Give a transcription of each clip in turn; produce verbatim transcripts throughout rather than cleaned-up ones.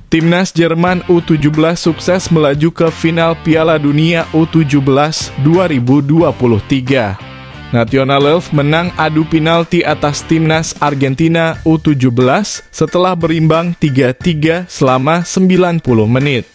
Timnas Jerman U tujuh belas sukses melaju ke final Piala Dunia U tujuh belas dua ribu dua puluh tiga. Nationalelf menang adu penalti atas timnas Argentina U tujuh belas setelah berimbang tiga tiga selama sembilan puluh menit.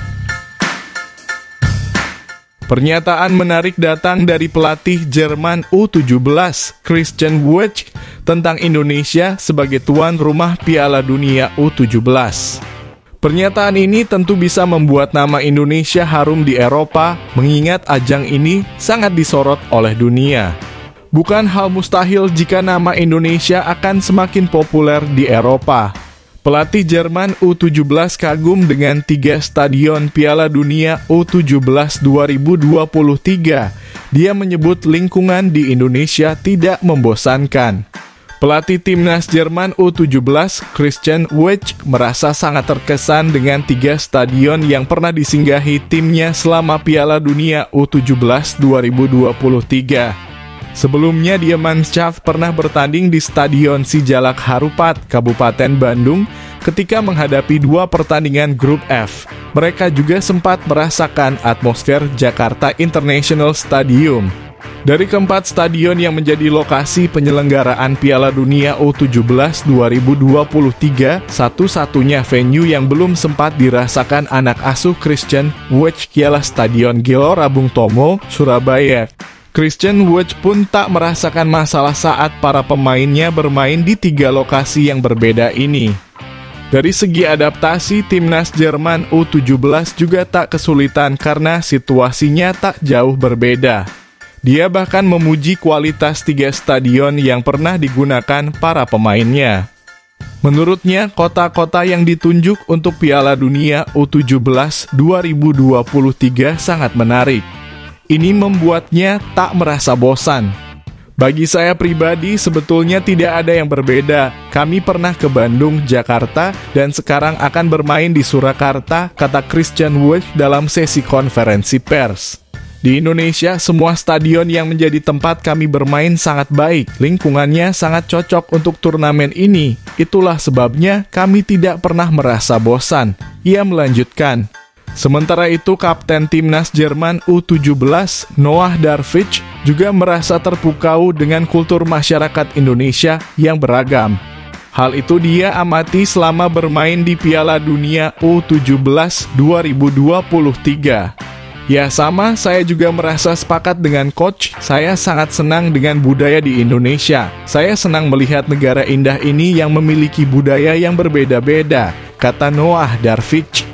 Pernyataan menarik datang dari pelatih Jerman U tujuh belas, Christian Wulff, tentang Indonesia sebagai tuan rumah Piala Dunia U tujuh belas. Pernyataan ini tentu bisa membuat nama Indonesia harum di Eropa, mengingat ajang ini sangat disorot oleh dunia. Bukan hal mustahil jika nama Indonesia akan semakin populer di Eropa. Pelatih Jerman U tujuh belas kagum dengan tiga stadion Piala Dunia U tujuh belas dua ribu dua puluh tiga. Dia menyebut lingkungan di Indonesia tidak membosankan. Pelatih timnas Jerman U tujuh belas, Christian Wulff, merasa sangat terkesan dengan tiga stadion yang pernah disinggahi timnya selama Piala Dunia U tujuh belas dua ribu dua puluh tiga. Sebelumnya dia Mannschaft pernah bertanding di Stadion Sijalak Harupat, Kabupaten Bandung, ketika menghadapi dua pertandingan grup F. Mereka juga sempat merasakan atmosfer Jakarta International Stadium. Dari keempat stadion yang menjadi lokasi penyelenggaraan Piala Dunia U tujuh belas dua ribu dua puluh tiga, satu-satunya venue yang belum sempat dirasakan anak asuh Christian Wulff ialah Stadion Gelora Bung Tomo, Surabaya. Christian Wulff pun tak merasakan masalah saat para pemainnya bermain di tiga lokasi yang berbeda ini. Dari segi adaptasi, timnas Jerman U tujuh belas juga tak kesulitan karena situasinya tak jauh berbeda. Dia bahkan memuji kualitas tiga stadion yang pernah digunakan para pemainnya. Menurutnya, kota-kota yang ditunjuk untuk Piala Dunia U tujuh belas dua ribu dua puluh tiga sangat menarik. Ini membuatnya tak merasa bosan. Bagi saya pribadi, sebetulnya tidak ada yang berbeda. Kami pernah ke Bandung, Jakarta, dan sekarang akan bermain di Surakarta, kata Christian Wulff dalam sesi konferensi pers. Di Indonesia, semua stadion yang menjadi tempat kami bermain sangat baik. Lingkungannya sangat cocok untuk turnamen ini. Itulah sebabnya kami tidak pernah merasa bosan. Ia melanjutkan. Sementara itu, Kapten Timnas Jerman U tujuh belas, Noah Darvich, juga merasa terpukau dengan kultur masyarakat Indonesia yang beragam. Hal itu dia amati selama bermain di Piala Dunia U tujuh belas dua ribu dua puluh tiga. Ya sama, saya juga merasa sepakat dengan coach. Saya sangat senang dengan budaya di Indonesia. Saya senang melihat negara indah ini yang memiliki budaya yang berbeda-beda, kata Noah Darvich.